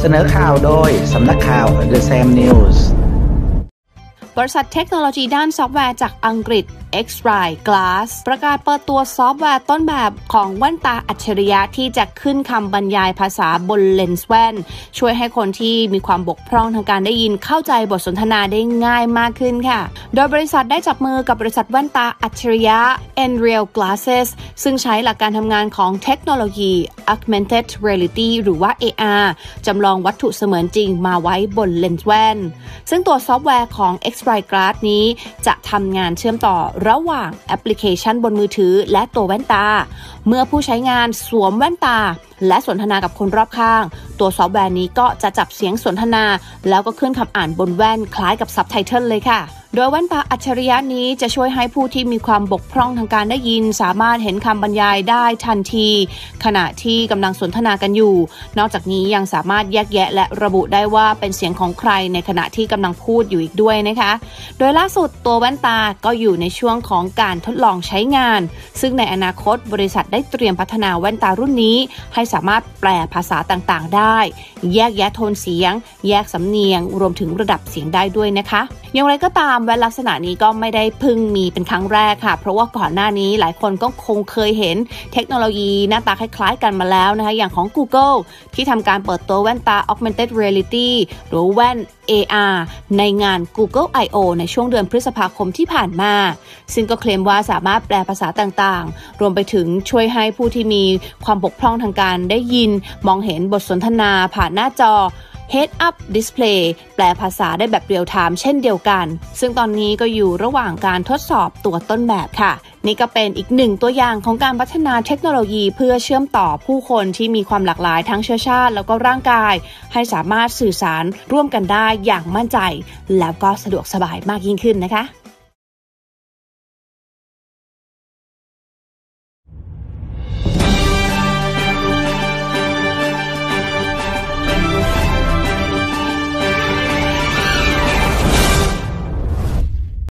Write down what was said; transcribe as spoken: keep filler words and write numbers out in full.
เสนอข่าวโดยสำนักข่าว The Sam News บริษัทเทคโนโลยีด้านซอฟต์แวร์จากอังกฤษ X-Ray Glass ประกาศเปิดตัวซอฟต์แวร์ต้นแบบของแว่นตาอัจฉริยะที่จะขึ้นคำบรรยายภาษาบนเลนส์แว่นช่วยให้คนที่มีความบกพร่องทางการได้ยินเข้าใจบทสนทนาได้ง่ายมากขึ้นค่ะโดยบริษัทได้จับมือกับบริษัทแว่นตาอัจฉริยะ Nreal Glasses ซึ่งใช้หลักการทำงานของเทคโนโลยี Augmented Reality หรือว่า เอ อาร์ จำลองวัตถุเสมือนจริงมาไว้บนเลนส์แว่นซึ่งตัวซอฟต์แวร์ของ X-Ray Glass นี้จะทำงานเชื่อมต่อระหว่างแอปพลิเคชันบนมือถือและตัวแว่นตาเมื่อผู้ใช้งานสวมแว่นตาและสนทนากับคนรอบข้างตัวซอฟต์แวร์นี้ก็จะจับเสียงสนทนาแล้วก็ขึ้นคำอ่านบนแว่นคล้ายกับซับไตเติลเลยค่ะโดยแว่นตาอัจฉริยะนี้จะช่วยให้ผู้ที่มีความบกพร่องทางการได้ยินสามารถเห็นคำบรรยายได้ทันทีขณะที่กำลังสนทนากันอยู่นอกจากนี้ยังสามารถแยกแยะและระบุได้ว่าเป็นเสียงของใครในขณะที่กำลังพูดอยู่อีกด้วยนะคะโดยล่าสุดตัวแว่นตาก็อยู่ในช่วงของการทดลองใช้งานซึ่งในอนาคตบริษัทได้เตรียมพัฒนาแว่นตารุ่นนี้ให้สามารถแปลภาษาต่างๆได้แยกแยะโทนเสียงแยกสำเนียงรวมถึงระดับเสียงได้ด้วยนะคะอย่างไรก็ตามแว่นลักษณะนี้ก็ไม่ได้เพิ่งมีเป็นครั้งแรกค่ะเพราะว่าก่อนหน้านี้หลายคนก็คงเคยเห็นเทคโนโลยีหน้าตาคล้ายๆกันมาแล้วนะคะอย่างของ Google ที่ทำการเปิดตัวแว่นตา Augmented Reality หรือแว่น เอ อาร์ ในงาน Google ไอ โอ ในช่วงเดือนพฤษภาคมที่ผ่านมาซึ่งก็เคลมว่าสามารถแปลภาษาต่างๆรวมไปถึงช่วยให้ผู้ที่มีความบกพร่องทางการได้ยินมองเห็นบทสนทนาผ่านหน้าจอHead Up Display แปลภาษาได้แบบเรียลไทม์เช่นเดียวกันซึ่งตอนนี้ก็อยู่ระหว่างการทดสอบตัวต้นแบบค่ะนี่ก็เป็นอีกหนึ่งตัวอย่างของการพัฒนาเทคโนโลยีเพื่อเชื่อมต่อผู้คนที่มีความหลากหลายทั้งเชื้อชาติแล้วก็ร่างกายให้สามารถสื่อสารร่วมกันได้อย่างมั่นใจแล้วก็สะดวกสบายมากยิ่งขึ้นนะคะ